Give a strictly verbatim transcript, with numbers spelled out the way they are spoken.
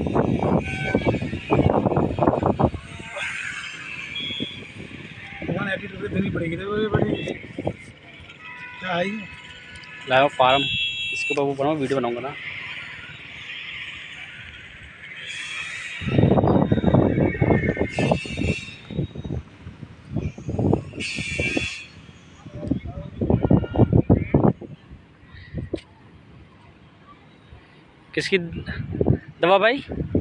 देनी पड़ेगी बड़ी क्या है लाओ फार्म, इसके ऊपर वो बनाओ, वीडियो बनाऊंगा ना। किसकी दवा भाई?